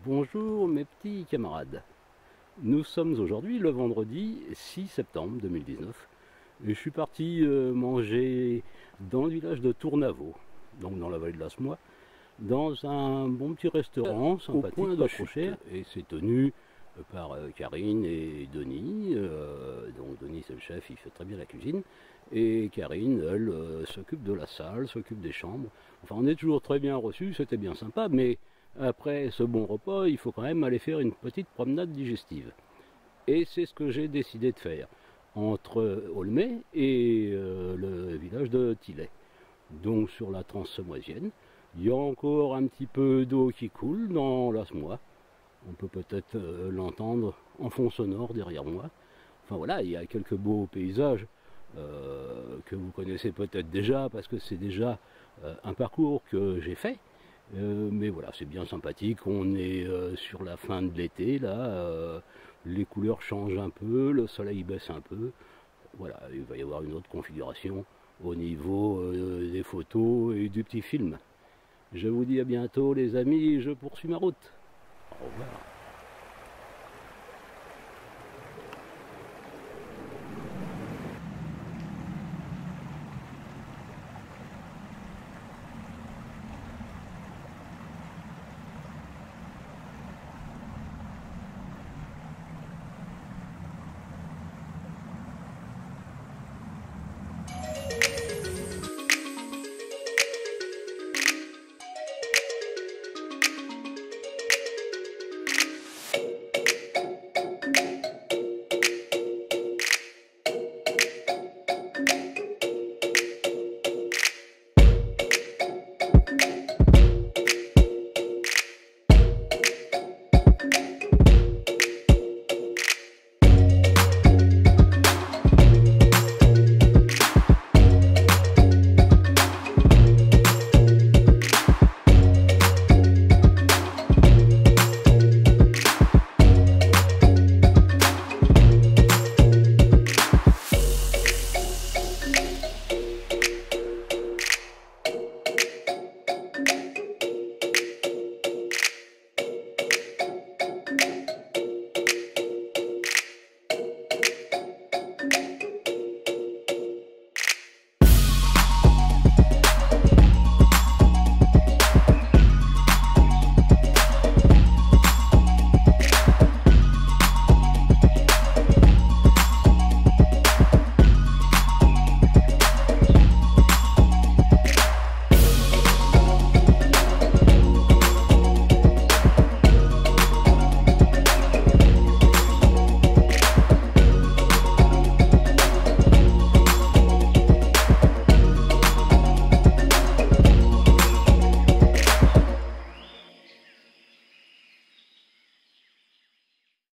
Bonjour mes petits camarades. Nous sommes aujourd'hui le vendredi 6 septembre 2019 et je suis parti manger dans le village de Tournavaux, donc dans la vallée de la Semois, dans un bon petit restaurant sympathique au point de chute, et c'est tenu par Karine et Denis. Donc Denis c'est le chef, il fait très bien la cuisine, et Karine elle s'occupe de la salle, s'occupe des chambres. Enfin on est toujours très bien reçus, c'était bien sympa, mais après ce bon repas il faut quand même aller faire une petite promenade digestive, et c'est ce que j'ai décidé de faire entre Aulnay et le village de Tillay, donc sur la Transsemoisienne. Il y a encore un petit peu d'eau qui coule dans la Semois. On peut peut-être l'entendre en fond sonore derrière moi. Enfin voilà, il y a quelques beaux paysages que vous connaissez peut-être déjà, parce que c'est déjà un parcours que j'ai fait. Mais voilà, c'est bien sympathique. On est sur la fin de l'été, là. Les couleurs changent un peu, le soleil baisse un peu. Voilà, il va y avoir une autre configuration au niveau des photos et du petit film. Je vous dis à bientôt les amis, je poursuis ma route. Au revoir.